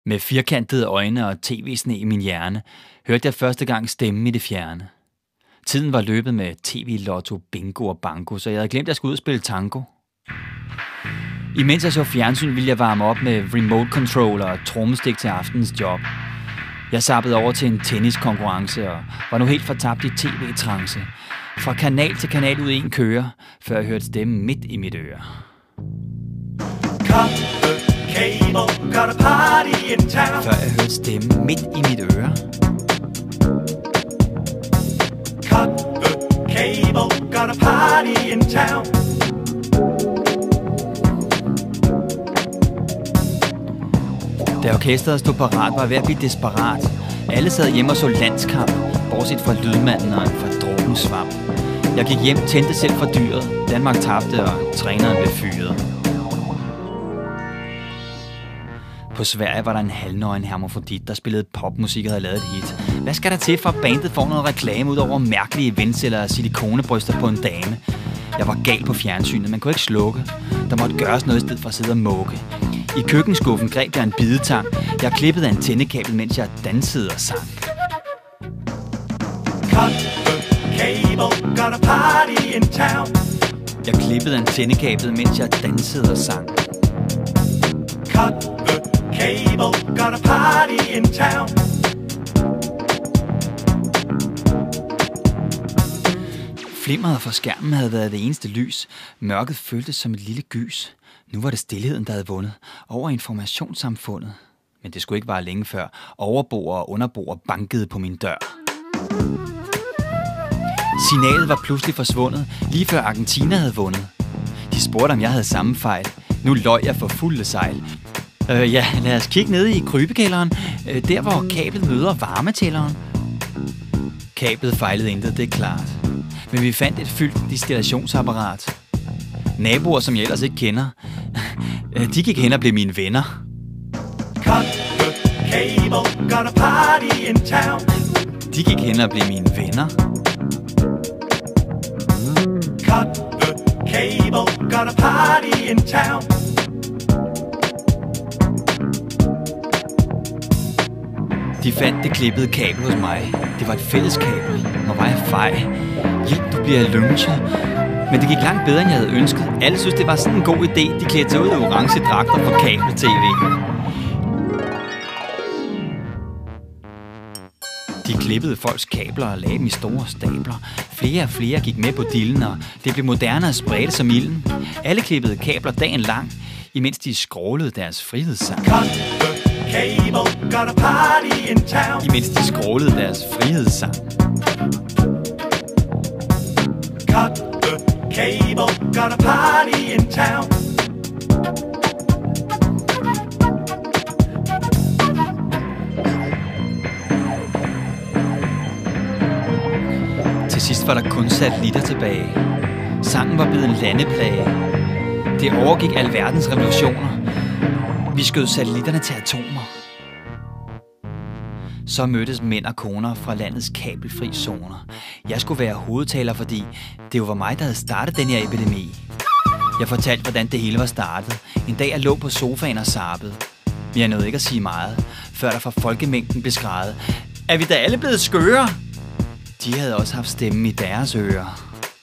Med firkantede øjne og tv-sne i min hjerne, hørte jeg første gang stemmen i det fjerne. Tiden var løbet med tv-lotto, bingo og banko, så jeg havde glemt, at jeg skulle ud og spille tango. Imens jeg så fjernsyn, ville jeg varme op med remote controller og trommestik til aftenens job. Jeg zappede over til en tenniskonkurrence og var nu helt fortabt i tv-trance. Fra kanal til kanal ud i en køre, før jeg hørte stemmen midt i mit øre. Cut the cable, got a party in town. Før jeg hørte stemmen midt i mit øre. Cut the cable, got a party in town. Da orkestret stod parat, var jeg ved at blive desperat. Alle sad hjemme og så landskamp, bortset fra lydmanden og en fordrukken svamp. Jeg gik hjem, tændte selv for dyret. Danmark tabte, og træneren blev fyret. På Sverige var der en halvnøgen hermafrodit, der spillede popmusik og havde lavet et hit. Hvad skal der til, for at bandet får noget reklame ud over mærkelige events eller silikonebryster på en dame? Jeg var gal på fjernsynet, man kunne ikke slukke. Der måtte gøres noget i stedet for at sidde og mukke. I køkkenskuffen greb jeg en bidetang. Jeg klippede antennekabel, mens jeg dansede og sang. Cut the cable, got a party in town. Jeg klippede antennekablet, mens jeg dansede og sang. Cut the cable, got a party in town. Flimmeret fra skærmen havde været det eneste lys. Mørket føltes som et lille gys. Nu var det stilheden, der havde vundet over informationssamfundet. Men det skulle ikke vare længe før overboer og underboer bankede på min dør. Signalet var pludselig forsvundet, lige før Argentina havde vundet. De spurgte, om jeg havde samme fejl. Nu løj jeg for fulde sejl. Lad os kigge ned i krybekælderen, der hvor kablet møder varmetælleren. Kablet fejlede intet, det er klart. Men vi fandt et fyldt destillationsapparat. Naboer, som jeg ellers ikke kender, de gik hen og blev mine venner. Cut the cable, got a party in town. De gik hen og blev mine venner. Cut the cable, got a party in town. De fandt det klippede kabel hos mig. Det var et fælles kabel. Hvor var jeg fej. Hjælp, du bliver lynchet. Men det gik langt bedre, end jeg havde ønsket. Alle synes, det var sådan en god idé. De klædte sig ud i orange dragter på kabel-tv. De klippede folks kabler og lagde dem i store stabler. Flere og flere gik med på dillen, og det blev moderne og spredte som ilden. Alle klippede kabler dagen lang, imens de skrålede deres frihedssang. Cut the cable, got a party in town. Imens de skrålede deres frihedssang. Cut the cable, got a party in town. Til sidst var der kun satellitter tilbage. Sangen var blevet en landeplage. Det overgik alverdens revolutioner. Vi skød satellitterne til atomer. Så mødtes mænd og koner fra landets kabelfri zoner. Jeg skulle være hovedtaler, fordi det jo var mig, der havde startet den her epidemi. Jeg fortalte, hvordan det hele var startet. En dag jeg lå på sofaen og zappede. Men jeg nåede ikke at sige meget, før der fra folkemængden blev skreget: er vi da alle blevet skøre? De havde også haft stemmen i deres ører.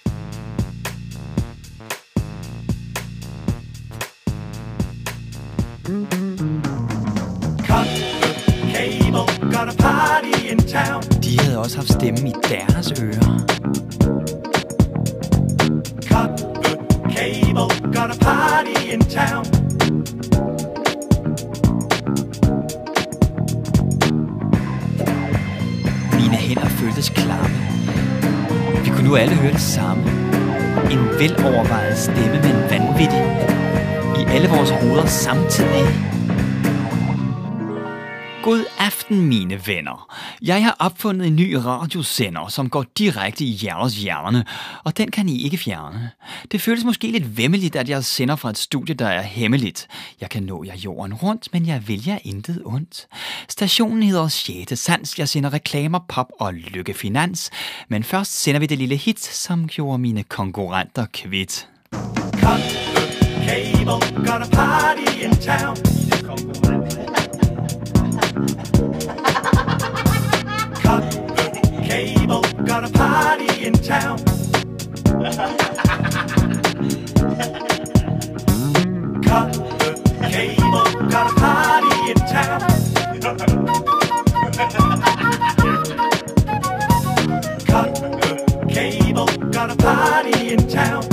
Cut the cable, got a party in town. De havde også haft stemmen i deres ører. Cut the cable, got a party in town. Mine hænder føltes klamme. Vi kunne nu alle høre det samme. En velovervejet stemme, men vanvittig. I alle vores hoveder samtidig. God aften, mine venner. Jeg har opfundet en ny radiosender, som går direkte i jeres hjerne, og den kan I ikke fjerne. Det føles måske lidt væmmeligt, at jeg sender fra et studie, der er hemmeligt. Jeg kan nå jer jorden rundt, men jeg vil jer intet ondt. Stationen hedder 6. Sans. Jeg sender reklamer, pop og lykkefinans. Men først sender vi det lille hit, som gjorde mine konkurrenter kvit. Cut the cable, got a party in town. cable, got a party in town. Cut the cable, got a party in town.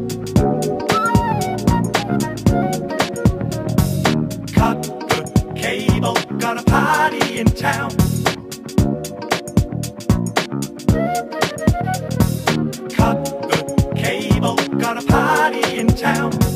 Cut the cable, got a party in town. Cut the cable, got a party in town.